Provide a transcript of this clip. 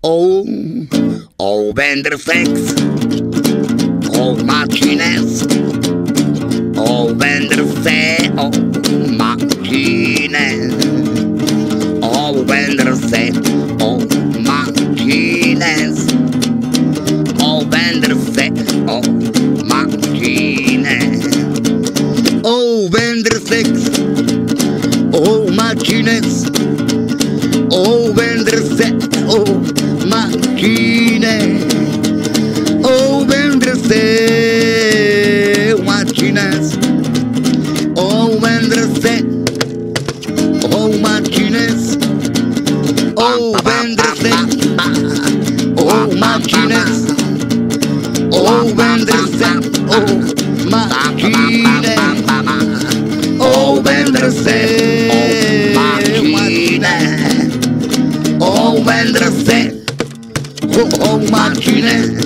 Oh, oh, venderfex, oh, machines, oh, venderfe, oh, machines, oh, venderfe, oh, machines, oh, venderfe, oh, machines, oh, venderfex, oh, machines, oh, venderfe, oh, macchine, oh, venderse, macchines, oh, venderse, oh, macchines, oh, venderse, oh, macchines, oh, venderse, oh, macchine, oh, venderse, macchine, oh, venderse, oh, macchine.